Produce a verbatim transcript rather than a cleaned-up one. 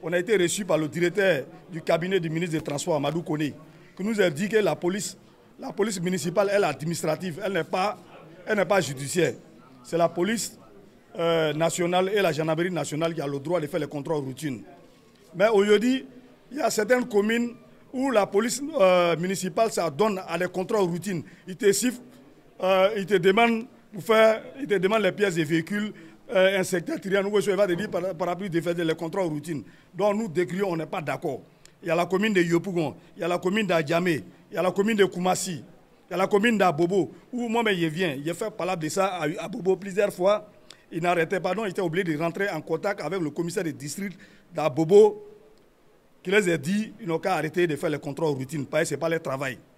on a été reçu par le directeur du cabinet du ministre des Transports, Amadou Koné, qui nous a dit que la police, la police municipale, elle est administrative, elle n'est pas, elle n'est pas judiciaire. C'est la police euh, nationale et la gendarmerie nationale qui a le droit de faire les contrôles routines. Mais aujourd'hui, il y a certaines communes où la police euh, municipale s'adonne à des contrôles routines. Ils te sifflent, euh, ils te demandent pour faire, ils te demandent les pièces des véhicules, euh, un secteur triangle, où il va te dire par, par rapport de faire les contrôles routines. Donc nous décrions, on n'est pas d'accord. Il y a la commune de Yopougon, il y a la commune d'Adjamé, il y a la commune de Koumassi, il y a la commune d'Abobo, où moi-même je viens. J'ai fait parler de ça à Abobo plusieurs fois. Il n'arrêtait pas, donc il était obligé de rentrer en contact avec le commissaire de district d'Abobo, qui les a dit qu'ils n'ont qu'à arrêter de faire les contrôles routines, parce que ce n'est pas leur travail.